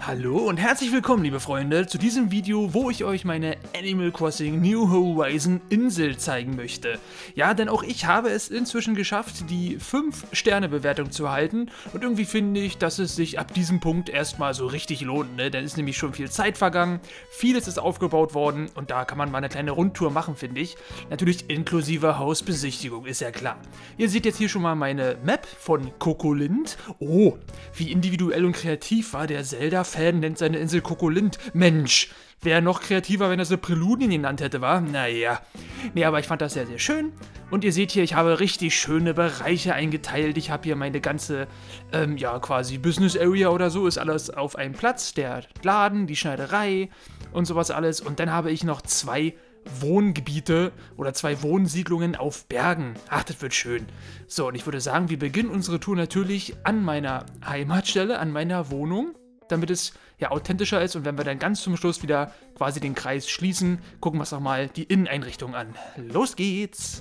Hallo und herzlich willkommen, liebe Freunde, zu diesem Video, wo ich euch meine Animal Crossing New Horizon Insel zeigen möchte. Ja, denn auch ich habe es inzwischen geschafft, die 5-Sterne-Bewertung zu erhalten und irgendwie finde ich, dass es sich ab diesem Punkt erstmal so richtig lohnt, ne? Denn ist nämlich schon viel Zeit vergangen, vieles ist aufgebaut worden und da kann man mal eine kleine Rundtour machen, finde ich. Natürlich inklusive Hausbesichtigung, ist ja klar. Ihr seht jetzt hier schon mal meine Map von Kokolind. Oh, wie individuell und kreativ war der Zelda-Fan, nennt seine Insel Kokolind. Mensch, wäre noch kreativer, wenn er so Präludien genannt hätte, wa? Naja. Nee, aber ich fand das sehr, sehr schön. Und ihr seht hier, ich habe richtig schöne Bereiche eingeteilt. Ich habe hier meine ganze, ja, quasi Business Area oder so. Ist alles auf einem Platz. Der Laden, die Schneiderei und sowas alles. Und dann habe ich noch 2 Wohngebiete oder 2 Wohnsiedlungen auf Bergen. Ach, das wird schön. So, und ich würde sagen, wir beginnen unsere Tour natürlich an meiner Heimatstelle, an meiner Wohnung, damit es ja authentischer ist. Und wenn wir dann ganz zum Schluss wieder quasi den Kreis schließen, gucken wir uns auch mal die Inneneinrichtung an. Los geht's!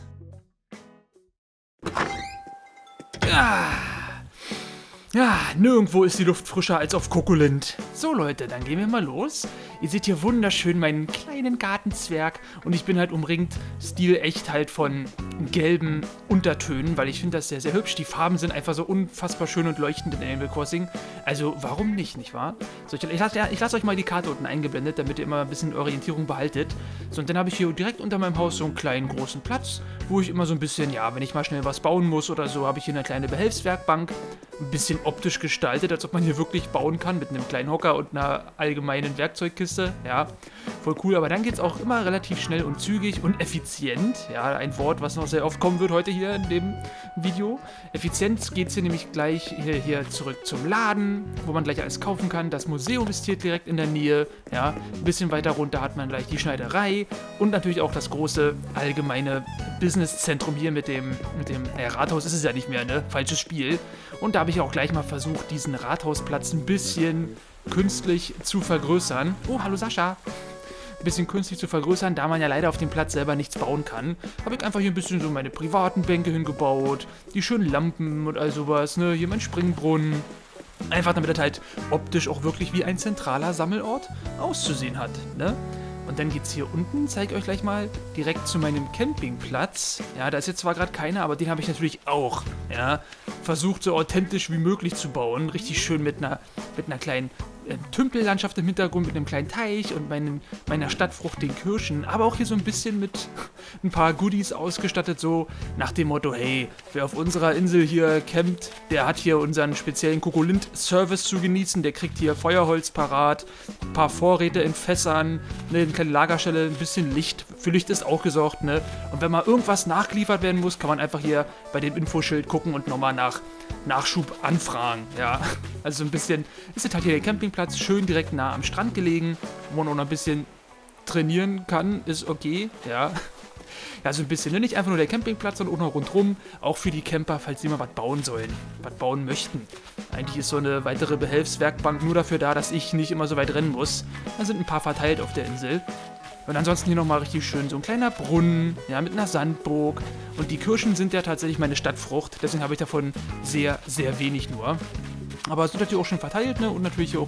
Ja, nirgendwo ist die Luft frischer als auf Kokolind. So Leute, dann gehen wir mal los. Ihr seht hier wunderschön meinen kleinen Gartenzwerg und ich bin halt umringt, stilecht halt von gelben Untertönen, weil ich finde das sehr, sehr hübsch. Die Farben sind einfach so unfassbar schön und leuchtend in Animal Crossing. Also warum nicht nicht wahr? So, ich lasse euch mal die Karte unten eingeblendet, damit ihr immer ein bisschen Orientierung behaltet. So, und dann habe ich hier direkt unter meinem Haus so einen kleinen großen Platz, wo ich immer so ein bisschen, ja, wenn ich mal schnell was bauen muss oder so, habe ich hier eine kleine Behelfswerkbank. Ein bisschen optisch gestaltet, als ob man hier wirklich bauen kann, mit einem kleinen Hocker und einer allgemeinen Werkzeugkiste. Ja, voll cool. Aber dann geht es auch immer relativ schnell und zügig und effizient. Ja, ein Wort, was noch sehr oft kommen wird heute hier in dem Video. Effizient geht es hier nämlich gleich hier zurück zum Laden, wo man gleich alles kaufen kann. Das Museum ist hier direkt in der Nähe. Ja, ein bisschen weiter runter hat man gleich die Schneiderei und natürlich auch das große allgemeine Businesszentrum hier mit dem Rathaus ist es ja nicht mehr, ne? Falsches Spiel. Und da habe ich auch gleich mal versucht, diesen Rathausplatz ein bisschen künstlich zu vergrößern. Oh, hallo Sascha. Ein bisschen künstlich zu vergrößern, da man ja leider auf dem Platz selber nichts bauen kann, habe ich einfach hier ein bisschen so meine privaten Bänke hingebaut, die schönen Lampen und all sowas, ne? Hier mein Springbrunnen. Einfach damit das halt optisch auch wirklich wie ein zentraler Sammelort auszusehen hat, ne? Und dann geht's hier unten, zeige ich euch gleich mal, direkt zu meinem Campingplatz. Ja, da ist jetzt zwar gerade keiner, aber den habe ich natürlich auch, ja, versucht so authentisch wie möglich zu bauen. Richtig schön mit einer kleinen Tümpellandschaft im Hintergrund, mit einem kleinen Teich und meiner Stadtfrucht, den Kirschen. Aber auch hier so ein bisschen mit ein paar Goodies ausgestattet, so nach dem Motto, hey, wer auf unserer Insel hier campt, der hat hier unseren speziellen Kokolind-Service zu genießen. Der kriegt hier Feuerholz parat, ein paar Vorräte in Fässern, ne, eine kleine Lagerstelle, ein bisschen Licht. Für Licht ist auch gesorgt, ne? Und wenn mal irgendwas nachgeliefert werden muss, kann man einfach hier bei dem Infoschild gucken und nochmal nach Nachschub anfragen, ja. Also so ein bisschen, ist halt hier der Campingplatz, schön direkt nah am Strand gelegen, wo man auch noch ein bisschen trainieren kann, ist okay, ja. Ja, so ein bisschen, ne? Nicht einfach nur der Campingplatz, sondern auch noch rundherum, auch für die Camper, falls sie mal was bauen sollen, was bauen möchten. Eigentlich ist so eine weitere Behelfswerkbank nur dafür da, dass ich nicht immer so weit rennen muss. Da sind ein paar verteilt auf der Insel. Und ansonsten hier nochmal richtig schön so ein kleiner Brunnen, ja, mit einer Sandburg. Und die Kirschen sind ja tatsächlich meine Stadtfrucht, deswegen habe ich davon sehr, sehr wenig nur. Aber es sind natürlich auch schon verteilt, ne? Und natürlich hier auch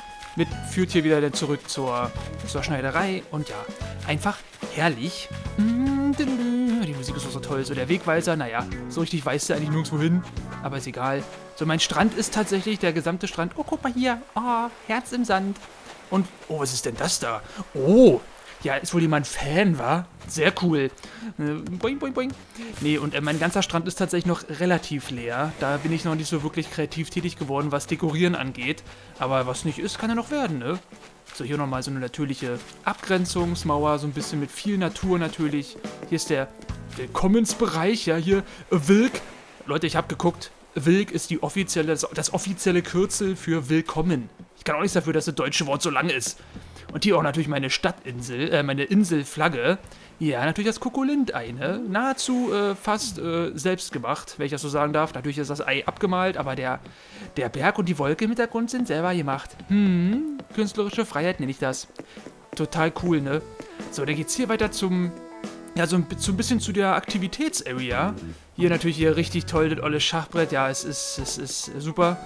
führt hier wieder zurück zur Schneiderei. Und ja, einfach herrlich. Die Musik ist auch so toll. So der Wegweiser, naja, so richtig weiß der eigentlich nirgendwo hin. Aber ist egal. So, mein Strand ist tatsächlich der gesamte Strand. Oh, guck mal hier. Oh, Herz im Sand. Und, oh, was ist denn das da? Oh, ja, ist wohl jemand Fan, wa? Sehr cool. Boing, boing, boing. Nee, und mein ganzer Strand ist tatsächlich noch relativ leer. Da bin ich noch nicht so wirklich kreativ tätig geworden, was Dekorieren angeht. Aber was nicht ist, kann ja noch werden, ne? So, hier nochmal so eine natürliche Abgrenzungsmauer, so ein bisschen mit viel Natur natürlich. Hier ist der Willkommensbereich, ja, hier, Wilk. Leute, ich habe geguckt, Wilk ist das offizielle Kürzel für Willkommen. Ich kann auch nichts dafür, dass das deutsche Wort so lang ist. Und hier auch natürlich meine Stadtinsel, meine Inselflagge. Ja, natürlich das Kokolind-Ei, ne? Nahezu fast selbst gemacht, wenn ich das so sagen darf. Natürlich ist das Ei abgemalt, aber der Berg und die Wolke im Hintergrund sind selber gemacht. Künstlerische Freiheit nenne ich das. Total cool, ne? So, dann geht's hier weiter ja, so ein bisschen zu der Aktivitätsarea. Hier natürlich richtig toll, das olle Schachbrett. Ja, es ist super.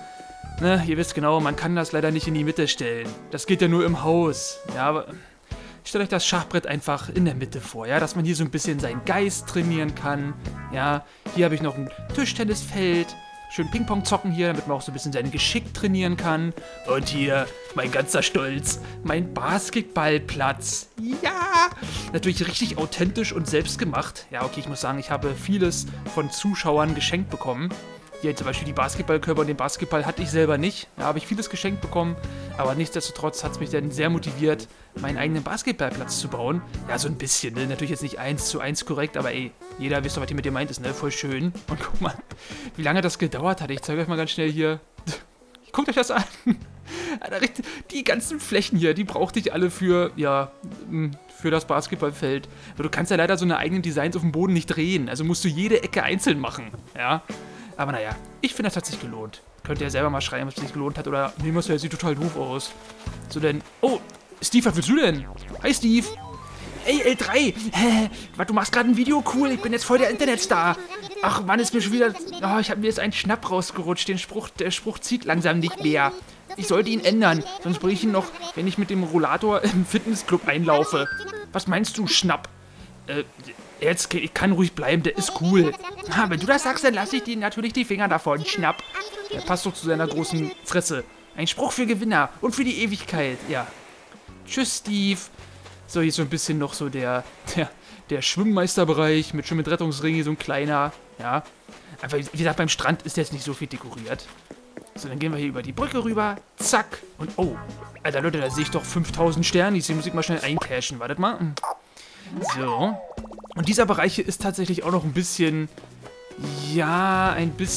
Ne, ihr wisst genau, man kann das leider nicht in die Mitte stellen. Das geht ja nur im Haus. Ja, aber stellt euch das Schachbrett einfach in der Mitte vor, ja, dass man hier so ein bisschen seinen Geist trainieren kann. Ja, hier habe ich noch ein Tischtennisfeld. Schön Ping-Pong zocken hier, damit man auch so ein bisschen sein Geschick trainieren kann. Und hier, mein ganzer Stolz, mein Basketballplatz. Ja! Natürlich richtig authentisch und selbstgemacht. Ja, okay, ich muss sagen, ich habe vieles von Zuschauern geschenkt bekommen. Hier zum Beispiel die Basketballkörper und den Basketball hatte ich selber nicht. Da habe ich vieles geschenkt bekommen, aber nichtsdestotrotz hat es mich dann sehr motiviert, meinen eigenen Basketballplatz zu bauen. Ja, so ein bisschen, ne? Natürlich jetzt nicht 1:1 korrekt, aber ey, jeder wisst doch, was hier mit dir meint ist, ne? Voll schön. Und guck mal, wie lange das gedauert hat. Ich zeige euch mal ganz schnell hier. Guckt euch das an. Die ganzen Flächen hier, die brauchte ich alle für, ja, für das Basketballfeld. Aber du kannst ja leider so eine eigenen Designs auf dem Boden nicht drehen. Also musst du jede Ecke einzeln machen, ja. Aber naja, ich finde, das hat sich gelohnt. Könnt ihr ja selber mal schreiben, ob es sich gelohnt hat. Oder Nemus, der sieht total doof aus. So denn. Oh, Steve, was willst du denn? Hi, Steve. Ey, L3. Hä? Was, du machst gerade ein Video? Cool, ich bin jetzt voll der Internetstar. Ach, Mann, ist mir schon wieder. Oh, ich habe mir jetzt einen Schnapp rausgerutscht. Der Spruch zieht langsam nicht mehr. Ich sollte ihn ändern. Sonst bringe ich ihn noch, wenn ich mit dem Rollator im Fitnessclub einlaufe. Was meinst du, Schnapp? Jetzt, ich kann ruhig bleiben, der ist cool. Wenn du das sagst, dann lasse ich dir natürlich die Finger davon. Schnapp. Der passt doch zu seiner großen Fresse. Ein Spruch für Gewinner und für die Ewigkeit, ja. Tschüss, Steve. So, hier ist so ein bisschen noch so der Schwimmmeisterbereich mit Rettungsring, hier so ein kleiner, ja. Einfach, wie gesagt, beim Strand ist jetzt nicht so viel dekoriert. So, dann gehen wir hier über die Brücke rüber. Zack. Und, oh, Alter, Leute, da sehe ich doch 5000 Sterne. Die muss ich mal schnell eincashen. Wartet mal. So. Und dieser Bereich hier ist tatsächlich auch noch ein bisschen, ja,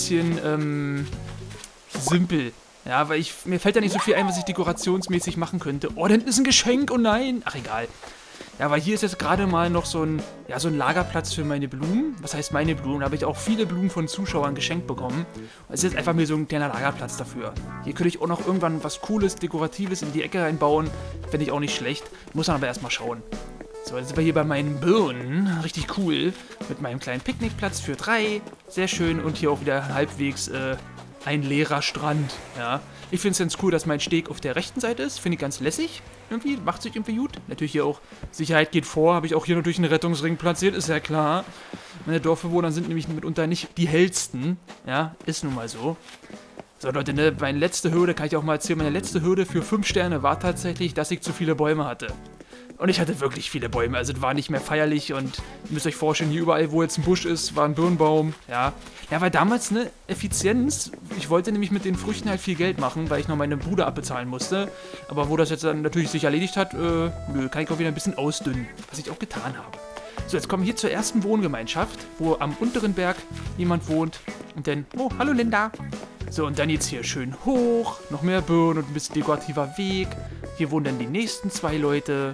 simpel. Ja, weil mir fällt da nicht so viel ein, was ich dekorationsmäßig machen könnte. Oh, da hinten ist ein Geschenk, oh nein. Ach, egal. Ja, weil hier ist jetzt gerade mal noch so ein Lagerplatz für meine Blumen. Was heißt meine Blumen? Da habe ich auch viele Blumen von Zuschauern geschenkt bekommen. Es ist jetzt einfach mir so ein kleiner Lagerplatz dafür. Hier könnte ich auch noch irgendwann was Cooles, Dekoratives in die Ecke reinbauen. Fände ich auch nicht schlecht. Muss man aber erstmal schauen. So, jetzt sind wir hier bei meinen Birnen. Richtig cool. Mit meinem kleinen Picknickplatz für 3. Sehr schön. Und hier auch wieder halbwegs ein leerer Strand. Ja. Ich finde es ganz cool, dass mein Steg auf der rechten Seite ist. Finde ich ganz lässig. Irgendwie, macht sich irgendwie gut. Natürlich hier auch Sicherheit geht vor. Habe ich auch hier natürlich einen Rettungsring platziert, ist ja klar. Meine Dorfbewohner sind nämlich mitunter nicht die hellsten. Ja, ist nun mal so. So, Leute, ne, meine letzte Hürde, kann ich auch mal erzählen, meine letzte Hürde für 5 Sterne war tatsächlich, dass ich zu viele Bäume hatte. Und ich hatte wirklich viele Bäume, also es war nicht mehr feierlich und ihr müsst euch vorstellen, hier überall, wo jetzt ein Busch ist, war ein Birnbaum, ja. Ja, weil damals, ne, Effizienz, ich wollte nämlich mit den Früchten halt viel Geld machen, weil ich noch meine Bude abbezahlen musste. Aber wo das jetzt dann natürlich sich erledigt hat, nö, kann ich auch wieder ein bisschen ausdünnen, was ich auch getan habe. So, jetzt kommen wir hier zur ersten Wohngemeinschaft, wo am unteren Berg jemand wohnt. Und dann, oh, hallo Linda. So, und dann jetzt hier schön hoch, noch mehr Birnen und ein bisschen dekorativer Weg. Hier wohnen dann die nächsten 2 Leute.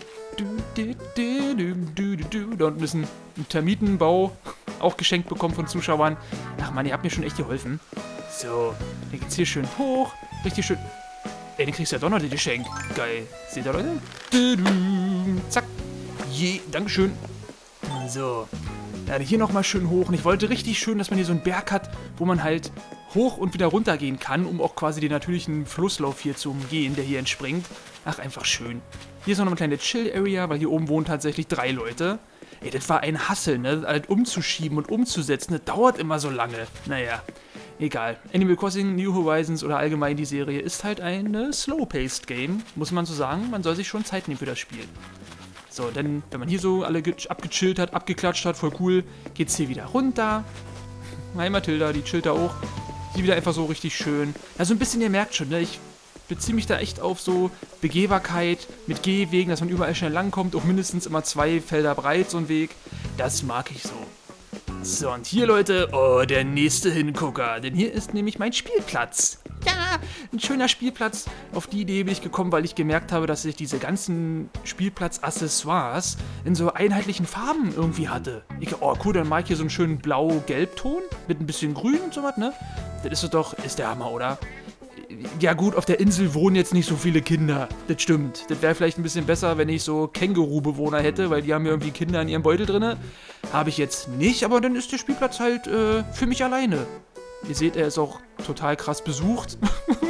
Da unten ist ein Termitenbau, auch geschenkt bekommen von Zuschauern. Ach man, ihr habt mir schon echt geholfen. So, dann geht's hier schön hoch. Richtig schön. Ey, den kriegst du ja doch noch das Geschenk. Geil. Seht ihr, Leute? Zack. Je, Dankeschön. So. Ja, hier nochmal schön hoch. Und ich wollte richtig schön, dass man hier so einen Berg hat, wo man halt hoch und wieder runter gehen kann, um auch quasi den natürlichen Flusslauf hier zu umgehen, der hier entspringt. Ach, einfach schön. Hier ist noch eine kleine Chill-Area, weil hier oben wohnen tatsächlich 3 Leute. Ey, das war ein Hassel, ne? Alles umzuschieben und umzusetzen, das dauert immer so lange. Naja, egal. Animal Crossing, New Horizons oder allgemein die Serie ist halt ein slow-paced Game, muss man so sagen. Man soll sich schon Zeit nehmen für das Spiel. So, denn wenn man hier so alle abgechillt hat, abgeklatscht hat, voll cool, geht's hier wieder runter. Hi Mathilda, die chillt da auch. Hier wieder einfach so richtig schön. Ja, so ein bisschen, ihr merkt schon, ne? Ich beziehe mich da echt auf so Begehbarkeit mit Gehwegen, dass man überall schnell langkommt, auch mindestens immer 2 Felder breit, so ein Weg. Das mag ich so. So, und hier, Leute, oh, der nächste Hingucker, denn hier ist nämlich mein Spielplatz. Ja, ein schöner Spielplatz. Auf die Idee bin ich gekommen, weil ich gemerkt habe, dass ich diese ganzen Spielplatz-Accessoires in so einheitlichen Farben irgendwie hatte. Oh, cool, dann mag ich hier so einen schönen blau-gelb-Ton mit ein bisschen grün und so was, ne? Das ist der Hammer, oder? Ja gut, auf der Insel wohnen jetzt nicht so viele Kinder. Das stimmt. Das wäre vielleicht ein bisschen besser, wenn ich so Känguru-Bewohner hätte, weil die haben ja irgendwie Kinder in ihrem Beutel drin. Habe ich jetzt nicht, aber dann ist der Spielplatz halt für mich alleine. Ihr seht, er ist auch total krass besucht.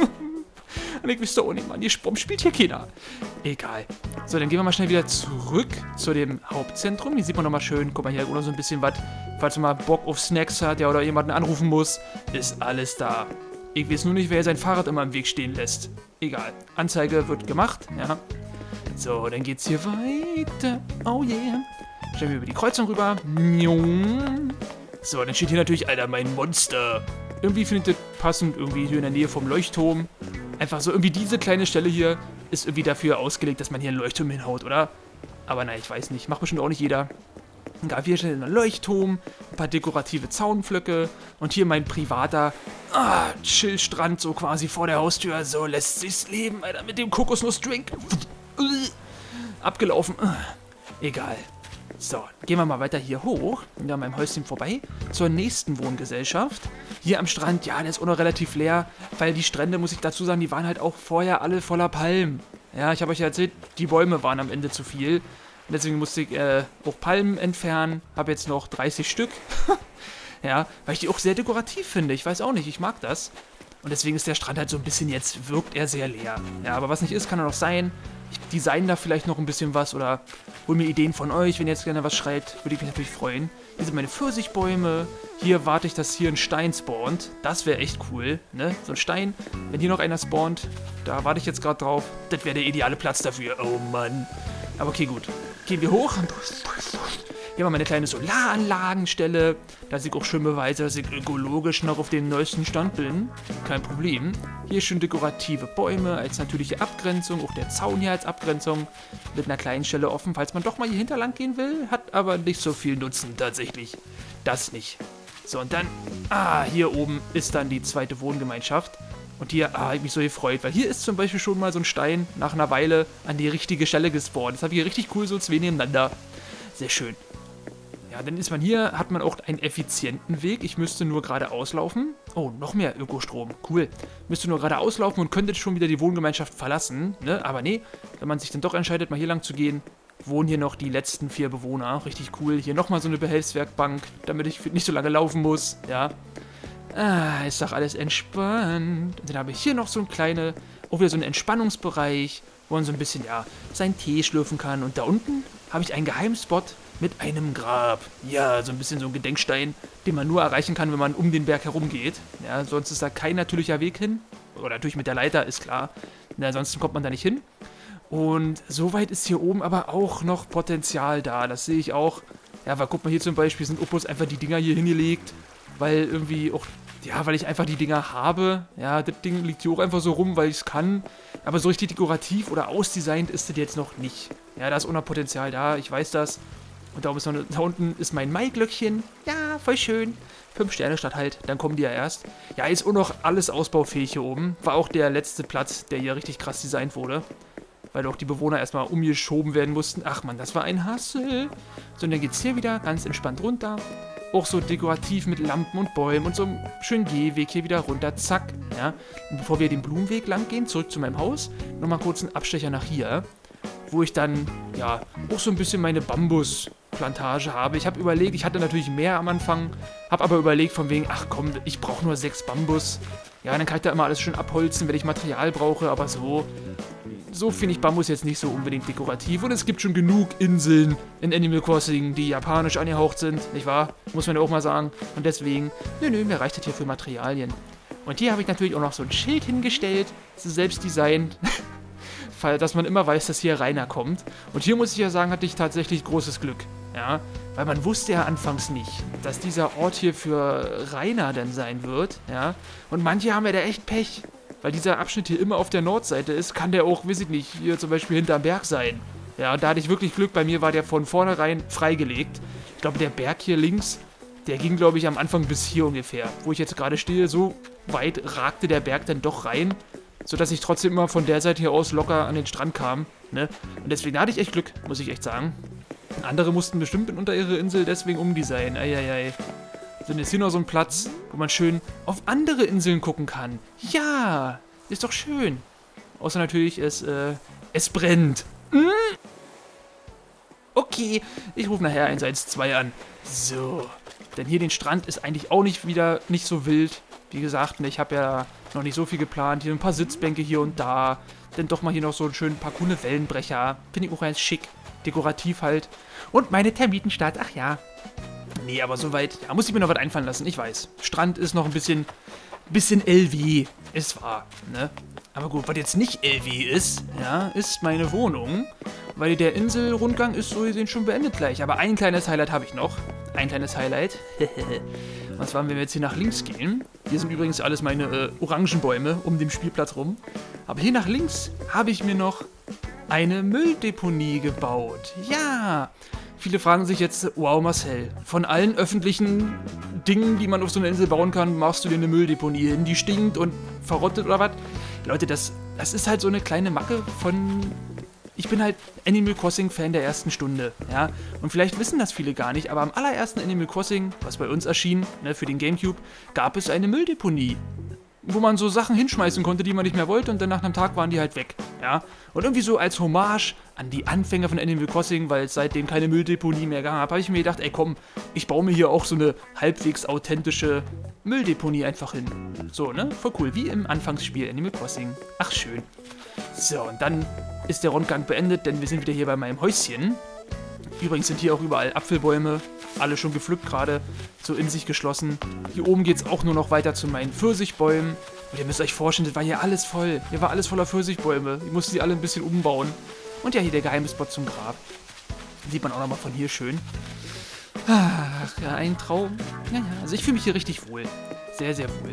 Und ich wüsste auch nicht, Mann, warum spielt hier keiner? Egal. So, dann gehen wir mal schnell wieder zurück zu dem Hauptzentrum. Hier sieht man nochmal schön, guck mal, hier oder so ein bisschen was, falls man mal Bock auf Snacks hat, ja, oder jemanden anrufen muss, ist alles da. Ich weiß nur nicht, wer sein Fahrrad immer im Weg stehen lässt. Egal. Anzeige wird gemacht, ja. So, dann geht's hier weiter. Oh yeah. Stellen wir über die Kreuzung rüber. So, dann steht hier natürlich, Alter, mein Monster. Irgendwie finde ich das passend, irgendwie hier in der Nähe vom Leuchtturm. Einfach so, irgendwie diese kleine Stelle hier ist irgendwie dafür ausgelegt, dass man hier einen Leuchtturm hinhaut, oder? Aber nein, ich weiß nicht. Macht bestimmt auch nicht jeder. Egal, hier steht ein Leuchtturm, ein paar dekorative Zaunpflöcke und hier mein privater Chillstrand so quasi vor der Haustür. So lässt sich's leben, Alter, mit dem Kokosnussdrink. Abgelaufen. Egal. So, gehen wir mal weiter hier hoch, an meinem Häuschen vorbei, zur nächsten Wohngesellschaft. Hier am Strand, ja, der ist auch noch relativ leer, weil die Strände, muss ich dazu sagen, die waren halt auch vorher alle voller Palmen. Ja, ich habe euch ja erzählt, die Bäume waren am Ende zu viel. Deswegen musste ich auch Palmen entfernen, habe jetzt noch 30 Stück. Ja, weil ich die auch sehr dekorativ finde, ich weiß auch nicht, ich mag das. Und deswegen ist der Strand halt so ein bisschen jetzt, wirkt er sehr leer. Ja, aber was nicht ist, kann er noch sein. Ich design da vielleicht noch ein bisschen was oder hol mir Ideen von euch, wenn ihr jetzt gerne was schreibt, würde ich mich natürlich freuen. Hier sind meine Pfirsichbäume. Hier warte ich, dass hier ein Stein spawnt. Das wäre echt cool, ne? So ein Stein. Wenn hier noch einer spawnt, da warte ich jetzt gerade drauf. Das wäre der ideale Platz dafür. Oh Mann. Aber okay, gut. Gehen wir hoch. Hier haben wir eine kleine Solaranlagenstelle. Da ich auch schön beweise, dass ich ökologisch noch auf dem neuesten Stand bin. Kein Problem. Hier schön dekorative Bäume als natürliche Abgrenzung. Auch der Zaun hier als Abgrenzung. Mit einer kleinen Stelle offen, falls man doch mal hier hinterlang gehen will. Hat aber nicht so viel Nutzen tatsächlich. Das nicht. So, und dann, hier oben ist dann die zweite Wohngemeinschaft. Und hier, habe ich mich so gefreut, weil hier ist zum Beispiel schon mal so ein Stein nach einer Weile an die richtige Stelle gespawnt. Das habe ich hier richtig cool, so zwei nebeneinander. Sehr schön. Ja, dann ist man hier, hat man auch einen effizienten Weg. Ich müsste nur geradeaus laufen. Oh, noch mehr Ökostrom. Cool. Müsste nur geradeaus laufen und könnte schon wieder die Wohngemeinschaft verlassen. Ne? Aber nee, wenn man sich dann doch entscheidet, mal hier lang zu gehen, wohnen hier noch die letzten 4 Bewohner. Richtig cool. Hier nochmal so eine Behelfswerkbank, damit ich nicht so lange laufen muss. Ja. Ist doch alles entspannt. Und dann habe ich hier noch so ein kleine, auch wieder so einen Entspannungsbereich, wo man so ein bisschen, ja, seinen Tee schlürfen kann. Und da unten habe ich einen Geheimspot mit einem Grab. Ja, so ein bisschen so ein Gedenkstein, den man nur erreichen kann, wenn man um den Berg herum geht. Ja, sonst ist da kein natürlicher Weg hin. Oder natürlich mit der Leiter, ist klar. Ansonsten kommt man da nicht hin. Und soweit ist hier oben aber auch noch Potenzial da. Das sehe ich auch. Ja, weil guck mal, hier zum Beispiel sind Opus einfach die Dinger hier hingelegt, weil irgendwie auch, ja, weil ich einfach die Dinger habe. Ja, das Ding liegt hier auch einfach so rum, weil ich es kann. Aber so richtig dekorativ oder ausdesignt ist das jetzt noch nicht. Ja, da ist auch noch Potenzial da, ich weiß das. Und da unten ist mein Maiglöckchen. Ja, voll schön. 5 Sterne statt halt, dann kommen die ja erst. Ja, ist auch noch alles ausbaufähig hier oben. War auch der letzte Platz, der hier richtig krass designt wurde. Weil auch die Bewohner erstmal umgeschoben werden mussten. Ach man, das war ein Hassel. So, und dann geht's hier wieder ganz entspannt runter. Auch so dekorativ mit Lampen und Bäumen und so einem schönen Gehweg hier wieder runter. Zack. Ja. Und bevor wir den Blumenweg lang gehen, zurück zu meinem Haus, nochmal kurz einen Abstecher nach hier. Wo ich dann, ja, auch so ein bisschen meine Bambusplantage habe. Ich habe überlegt, ich hatte natürlich mehr am Anfang, habe aber überlegt von wegen, ach komm, ich brauche nur 6 Bambus. Ja, dann kann ich da immer alles schön abholzen, wenn ich Material brauche, aber so finde ich Bambus jetzt nicht so unbedingt dekorativ. Und es gibt schon genug Inseln in Animal Crossing, die japanisch angehaucht sind, nicht wahr? Muss man ja auch mal sagen. Und deswegen, nö, mir reicht das hier für Materialien. Und hier habe ich natürlich auch noch so ein Schild hingestellt, so selbst designt. Dass man immer weiß, dass hier Rainer kommt. Und hier muss ich ja sagen, hatte ich tatsächlich großes Glück. Ja, weil man wusste ja anfangs nicht, dass dieser Ort hier für Rainer dann sein wird. Ja, und manche haben ja da echt Pech. Weil dieser Abschnitt hier immer auf der Nordseite ist, kann der auch, weiß ich nicht, hier zum Beispiel hinterm Berg sein. Ja, und da hatte ich wirklich Glück. Bei mir war der von vornherein freigelegt. Ich glaube, der Berg hier links, der ging, glaube ich, am Anfang bis hier ungefähr. Wo ich jetzt gerade stehe, so weit ragte der Berg dann doch rein, sodass ich trotzdem immer von der Seite hier aus locker an den Strand kam. Ne? Und deswegen hatte ich echt Glück, muss ich echt sagen. Andere mussten bestimmt unter ihre Insel deswegen umdesignen. Eieiei. So, und jetzt hier noch so ein Platz, wo man schön auf andere Inseln gucken kann. Ja, ist doch schön. Außer natürlich, es brennt. Okay, ich rufe nachher 112 an. So, denn hier den Strand ist eigentlich auch nicht so wild. Wie gesagt, ne, ich habe ja noch nicht so viel geplant. Hier ein paar Sitzbänke hier und da. Dann doch mal hier noch so einen schönen paar coole Wellenbrecher. Finde ich auch ganz schick. Dekorativ halt. Und meine Termitenstadt, ach ja. Nee, aber soweit, ja, muss ich mir noch was einfallen lassen, ich weiß. Strand ist noch ein bisschen LW, ist wahr, ne? Aber gut, was jetzt nicht LW ist, ja, ist meine Wohnung. Weil der Inselrundgang ist so gesehen schon beendet gleich. Aber ein kleines Highlight habe ich noch. Ein kleines Highlight. Und zwar, wenn wir jetzt hier nach links gehen. Hier sind übrigens alles meine Orangenbäume um den Spielplatz rum. Aber hier nach links habe ich mir noch eine Mülldeponie gebaut. Ja! Viele fragen sich jetzt, wow Marcel, von allen öffentlichen Dingen, die man auf so einer Insel bauen kann, machst du dir eine Mülldeponie hin, die stinkt und verrottet oder was? Leute, das ist halt so eine kleine Macke von... Ich bin halt Animal Crossing Fan der ersten Stunde, ja. Und vielleicht wissen das viele gar nicht, aber am allerersten Animal Crossing, was bei uns erschien, ne, für den Gamecube, gab es eine Mülldeponie. Wo man so Sachen hinschmeißen konnte, die man nicht mehr wollte und dann nach einem Tag waren die halt weg, ja. Und irgendwie so als Hommage an die Anfänger von Animal Crossing, weil es seitdem keine Mülldeponie mehr gab, habe ich mir gedacht, ey komm, ich baue mir hier auch so eine halbwegs authentische Mülldeponie einfach hin. So, ne? Voll cool, wie im Anfangsspiel Animal Crossing. Ach, schön. So, und dann ist der Rundgang beendet, denn wir sind wieder hier bei meinem Häuschen. Übrigens sind hier auch überall Apfelbäume, alle schon gepflückt gerade, so in sich geschlossen. Hier oben geht es auch nur noch weiter zu meinen Pfirsichbäumen. Und ihr müsst euch vorstellen, das war hier alles voll. Hier war alles voller Pfirsichbäume. Ich musste sie alle ein bisschen umbauen. Und ja, hier der geheime Spot zum Grab. Sieht man auch nochmal von hier schön. Ach, ja, ein Traum. Ja, ja, also ich fühle mich hier richtig wohl. Sehr, sehr wohl.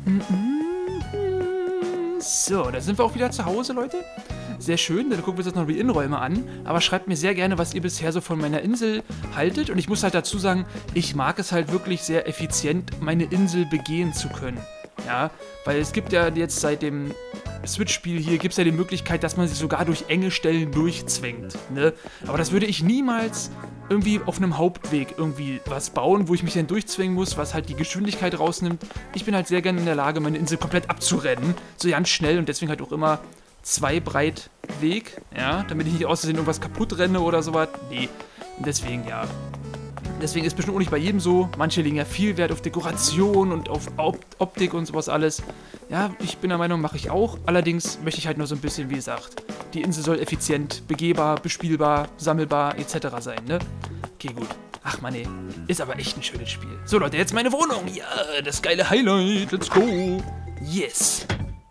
So, da sind wir auch wieder zu Hause, Leute. Sehr schön, dann gucken wir uns jetzt noch die Innenräume an. Aber schreibt mir sehr gerne, was ihr bisher so von meiner Insel haltet. Und ich muss halt dazu sagen, ich mag es halt wirklich sehr effizient, meine Insel begehen zu können. Ja, weil es gibt ja jetzt seit dem Switch-Spiel hier, gibt es ja die Möglichkeit, dass man sich sogar durch enge Stellen durchzwängt. Ne? Aber das würde ich niemals irgendwie auf einem Hauptweg irgendwie was bauen, wo ich mich dann durchzwängen muss, was halt die Geschwindigkeit rausnimmt. Ich bin halt sehr gerne in der Lage, meine Insel komplett abzurennen. So ganz schnell und deswegen halt auch immer 2 breit Weg, ja, damit ich nicht aus Versehen irgendwas kaputt renne oder sowas. Nee, und deswegen, ja. Deswegen ist bestimmt auch nicht bei jedem so. Manche legen ja viel Wert auf Dekoration und auf Optik und sowas alles. Ja, ich bin der Meinung, mache ich auch. Allerdings möchte ich halt nur so ein bisschen, wie gesagt, die Insel soll effizient, begehbar, bespielbar, sammelbar etc. sein, ne? Okay, gut. Ach Mann, ey. Ist aber echt ein schönes Spiel. So, Leute, jetzt meine Wohnung. Ja, das geile Highlight. Let's go. Yes.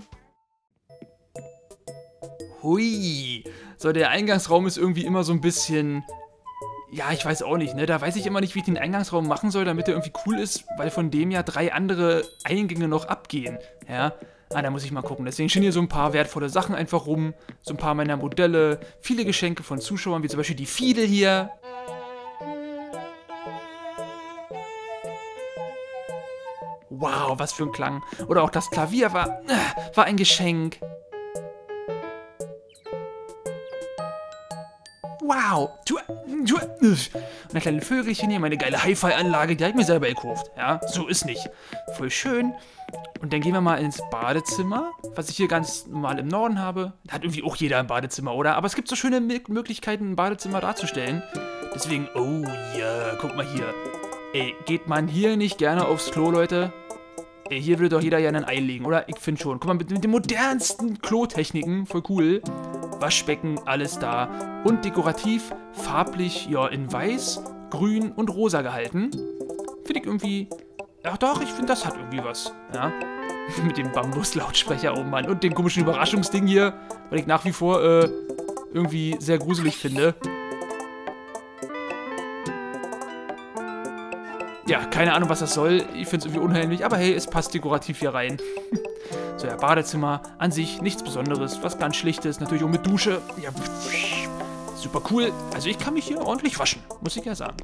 Hui. So, der Eingangsraum ist irgendwie immer so ein bisschen... Ja, ich weiß auch nicht, ne? Da weiß ich immer nicht, wie ich den Eingangsraum machen soll, damit der irgendwie cool ist, weil von dem ja 3 andere Eingänge noch abgehen, ja? Ah, da muss ich mal gucken. Deswegen stehen hier so ein paar wertvolle Sachen einfach rum, so ein paar meiner Modelle, viele Geschenke von Zuschauern, wie zum Beispiel die Fiedel hier. Wow, was für ein Klang. Oder auch das Klavier war ein Geschenk. Wow. Und ein kleines Vögelchen hier, meine geile Hi-Fi-Anlage, die habe ich mir selber gekauft. Ja, so ist nicht. Voll schön. Und dann gehen wir mal ins Badezimmer, was ich hier ganz normal im Norden habe. Da hat irgendwie auch jeder ein Badezimmer, oder? Aber es gibt so schöne Möglichkeiten, ein Badezimmer darzustellen. Deswegen, oh ja, guck mal hier. Ey, geht man hier nicht gerne aufs Klo, Leute? Ey, hier würde doch jeder ja ein Ei legen, oder? Ich finde schon. Guck mal, mit den modernsten Klotechniken, voll cool. Waschbecken, alles da. Und dekorativ, farblich, ja, in weiß, grün und rosa gehalten. Finde ich irgendwie... Ach doch, ich finde, das hat irgendwie was. Ja. Mit dem Bambus-Lautsprecher, oh Mann. Und dem komischen Überraschungsding hier, weil ich nach wie vor irgendwie sehr gruselig finde. Ja, keine Ahnung, was das soll. Ich finde es irgendwie unheimlich, aber hey, es passt dekorativ hier rein. So, ja, Badezimmer an sich nichts Besonderes, was ganz Schlichtes, natürlich auch mit Dusche. Ja, super cool. Also ich kann mich hier ordentlich waschen, muss ich ja sagen.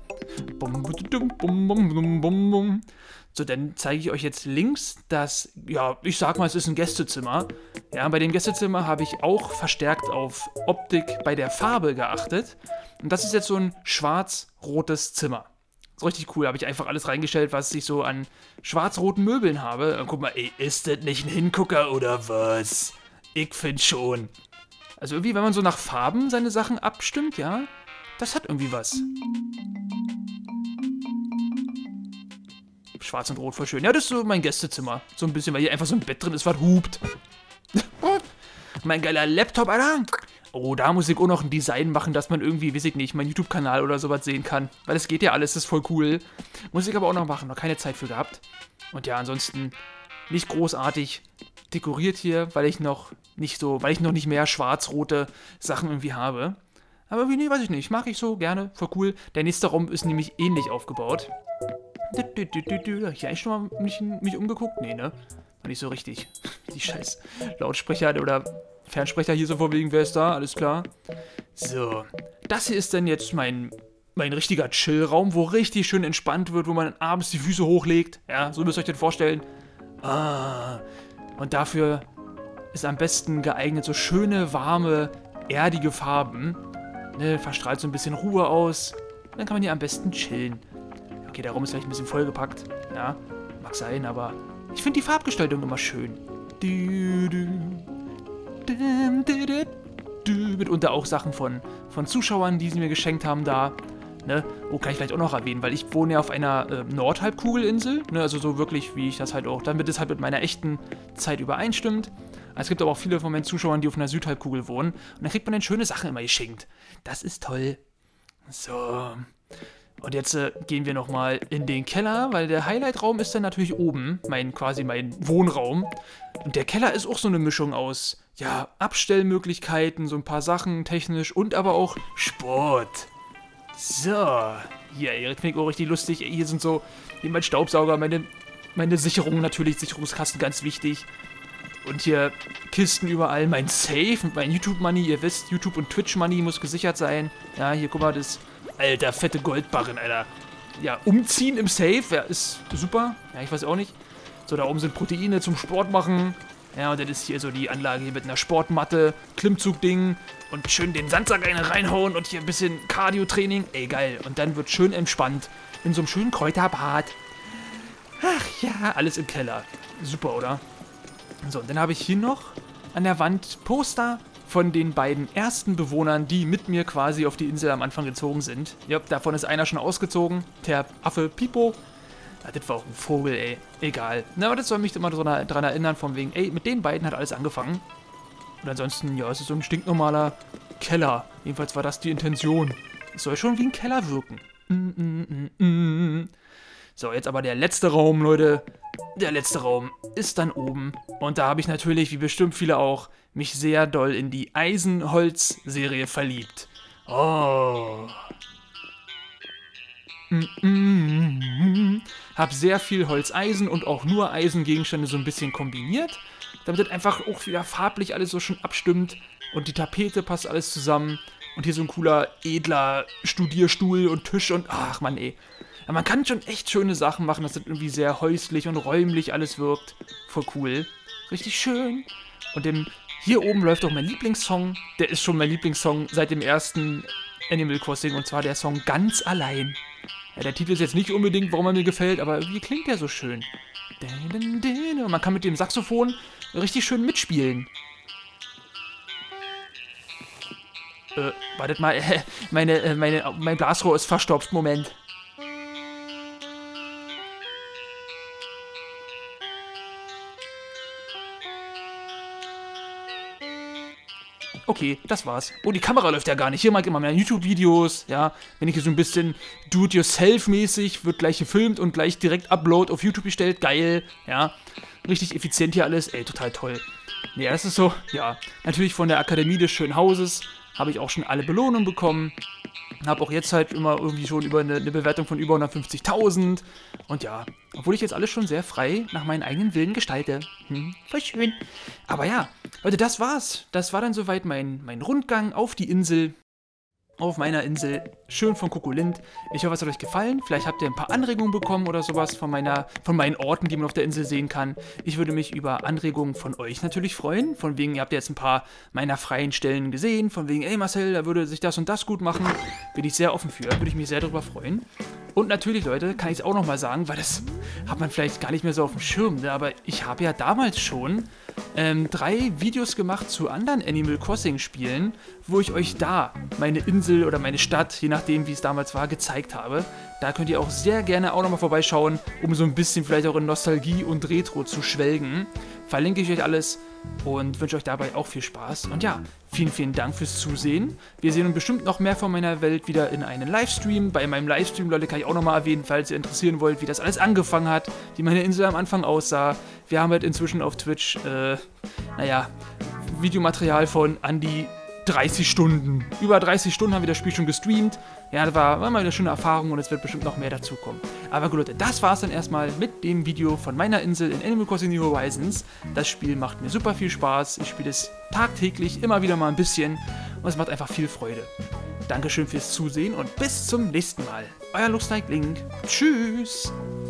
So, dann zeige ich euch jetzt links das, ja, ich sag mal, es ist ein Gästezimmer. Ja, bei dem Gästezimmer habe ich auch verstärkt auf Optik bei der Farbe geachtet. Und das ist jetzt so ein schwarz-rotes Zimmer. Ist richtig cool, habe ich einfach alles reingestellt, was ich so an schwarz-roten Möbeln habe. Und guck mal, ey, ist das nicht ein Hingucker oder was? Ich finde schon. Also irgendwie, wenn man so nach Farben seine Sachen abstimmt, ja, das hat irgendwie was. schwarz und rot, voll schön. Ja, das ist so mein Gästezimmer. So ein bisschen, weil hier einfach so ein Bett drin ist, was hupt. Mein geiler Laptop, Alter. Oh, da muss ich auch noch ein Design machen, dass man irgendwie, weiß ich nicht, meinen YouTube-Kanal oder sowas sehen kann. Weil das geht ja alles, das ist voll cool. Muss ich aber auch noch machen, noch keine Zeit für gehabt. Und ja, ansonsten nicht großartig dekoriert hier, weil ich noch nicht mehr schwarz-rote Sachen irgendwie habe. Aber wie, nee, weiß ich nicht, mag ich so, gerne, voll cool. Der nächste Raum ist nämlich ähnlich aufgebaut. Habe ich eigentlich schon mal mich umgeguckt? Nee, ne? War nicht so richtig. Die scheiß Lautsprecher oder Fernsprecher hier so vor wegen, wer ist da? Alles klar. So, das hier ist dann jetzt mein richtiger Chill-Raum, wo richtig schön entspannt wird, wo man abends die Füße hochlegt. Ja, so müsst ihr euch das vorstellen. Und dafür ist am besten geeignet so schöne, warme, erdige Farben. Ne, verstrahlt so ein bisschen Ruhe aus. Dann kann man hier am besten chillen. Okay, der Raum ist vielleicht ein bisschen vollgepackt. Ja, mag sein, aber ich finde die Farbgestaltung immer schön. Mitunter auch Sachen von Zuschauern, die sie mir geschenkt haben da. Ne? Oh, kann ich vielleicht auch noch erwähnen, weil ich wohne ja auf einer Nordhalbkugelinsel. Ne? Also so wirklich, wie ich das halt auch, damit es halt mit meiner echten Zeit übereinstimmt. Es gibt aber auch viele von meinen Zuschauern, die auf einer Südhalbkugel wohnen. Und da kriegt man dann schöne Sachen immer geschenkt. Das ist toll. So. Und jetzt gehen wir nochmal in den Keller, weil der Highlight-Raum ist dann natürlich oben, quasi mein Wohnraum. Und der Keller ist auch so eine Mischung aus, ja, Abstellmöglichkeiten, so ein paar Sachen technisch und aber auch Sport. So, hier, jetzt finde ich auch richtig lustig. Hier sind so, hier mein Staubsauger, meine Sicherungen natürlich, Sicherungskasten ganz wichtig. Und hier Kisten überall, mein Safe mit meinem YouTube-Money, ihr wisst, YouTube- und Twitch-Money muss gesichert sein. Ja, hier, guck mal, das, alter, fette Goldbarren, Alter. Ja, umziehen im Safe, ja, ist super. Ja, ich weiß auch nicht. So, da oben sind Proteine zum Sport machen. Ja, und dann ist hier so die Anlage hier mit einer Sportmatte, Klimmzugding und schön den Sandsack reinhauen und hier ein bisschen Cardio-Training. Ey, geil. Und dann wird schön entspannt in so einem schönen Kräuterbad. Ach ja, alles im Keller. Super, oder? So, und dann habe ich hier noch an der Wand Poster von den beiden ersten Bewohnern, die mit mir quasi auf die Insel am Anfang gezogen sind. Ja, davon ist einer schon ausgezogen, der Affe Pipo. Ja, das war auch ein Vogel, ey. Egal. Na, aber das soll mich immer daran erinnern, von wegen, ey, mit den beiden hat alles angefangen. Und ansonsten, ja, es ist so ein stinknormaler Keller. Jedenfalls war das die Intention. Es soll schon wie ein Keller wirken. So, jetzt aber der letzte Raum, Leute. Der letzte Raum ist dann oben. Und da habe ich natürlich, wie bestimmt viele auch, mich sehr doll in die Eisenholz-Serie verliebt. Oh. Hab sehr viel Holz-Eisen und auch nur Eisengegenstände so ein bisschen kombiniert, damit das einfach auch wieder farblich alles so schön abstimmt und die Tapete passt alles zusammen und hier so ein cooler, edler Studierstuhl und Tisch und ach man ey. Ja, man kann schon echt schöne Sachen machen, dass das irgendwie sehr häuslich und räumlich alles wirkt. Voll cool. Richtig schön. Und hier oben läuft auch mein Lieblingssong. Der ist schon mein Lieblingssong seit dem ersten Animal Crossing und zwar der Song Ganz allein. Ja, der Titel ist jetzt nicht unbedingt, warum er mir gefällt, aber irgendwie klingt der so schön. Und man kann mit dem Saxophon richtig schön mitspielen. Wartet mal, mein Blasrohr ist verstopft, Moment. Okay, das war's. Oh, die Kamera läuft ja gar nicht. Hier mag ich immer meine YouTube-Videos, ja. Wenn ich hier so ein bisschen do-it-yourself-mäßig, wird gleich gefilmt und gleich direkt Upload auf YouTube gestellt. Geil, ja. Richtig effizient hier alles. Ey, total toll. Nee, das ist so, ja. Natürlich von der Akademie des Schönen Hauses habe ich auch schon alle Belohnungen bekommen. Habe auch jetzt halt immer irgendwie schon über eine Bewertung von über 150.000. Und ja, obwohl ich jetzt alles schon sehr frei nach meinen eigenen Willen gestalte. Voll schön. Aber ja, Leute, das war's. Das war dann soweit mein Rundgang auf die Insel. Auf meiner Insel. Schön von Kokolint. Ich hoffe, es hat euch gefallen. Vielleicht habt ihr ein paar Anregungen bekommen oder sowas von meinen Orten, die man auf der Insel sehen kann. Ich würde mich über Anregungen von euch natürlich freuen. Von wegen, ihr habt jetzt ein paar meiner freien Stellen gesehen. Von wegen, ey Marcel, da würde sich das und das gut machen. Bin ich sehr offen für. Würde ich mich sehr darüber freuen. Und natürlich, Leute, kann ich es auch nochmal sagen, weil das hat man vielleicht gar nicht mehr so auf dem Schirm. Ne? Aber ich habe ja damals schon 3 Videos gemacht zu anderen Animal Crossing Spielen, wo ich euch da meine Insel oder meine Stadt, je nachdem wie es damals war, gezeigt habe. Da könnt ihr auch sehr gerne auch nochmal vorbeischauen, um so ein bisschen vielleicht auch in Nostalgie und Retro zu schwelgen. Verlinke ich euch alles und wünsche euch dabei auch viel Spaß. Und ja, vielen Dank fürs Zusehen. Wir sehen uns bestimmt noch mehr von meiner Welt wieder in einem Livestream. Bei meinem Livestream, Leute, kann ich auch nochmal erwähnen, falls ihr interessieren wollt, wie das alles angefangen hat, wie meine Insel am Anfang aussah. Wir haben halt inzwischen auf Twitch, Videomaterial von an die 30 Stunden. Über 30 Stunden haben wir das Spiel schon gestreamt. Ja, das war mal eine schöne Erfahrung und es wird bestimmt noch mehr dazukommen. Aber gut, Leute, das war's dann erstmal mit dem Video von meiner Insel in Animal Crossing New Horizons. Das Spiel macht mir super viel Spaß. Ich spiele es tagtäglich, immer wieder mal ein bisschen und es macht einfach viel Freude. Dankeschön fürs Zusehen und bis zum nächsten Mal. Euer Looks Like Link. Tschüss!